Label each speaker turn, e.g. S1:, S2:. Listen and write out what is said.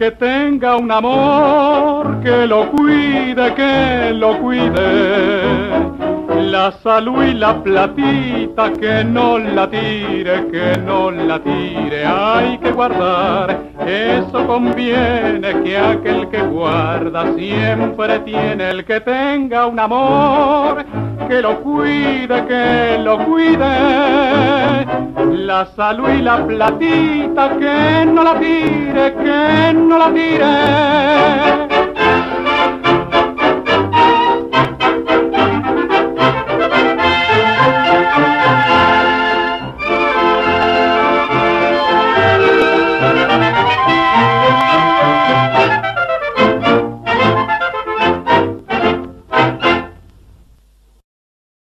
S1: que tenga un amor, que lo cuide, que lo cuide. La salud y la platita, que no la tire, que no la tire. Hay que guardar, eso conviene, que aquel que guarda siempre tiene. El que tenga un amor, que lo cuide, que lo cuide. La salud y la platita, que no la tire, que no la tire.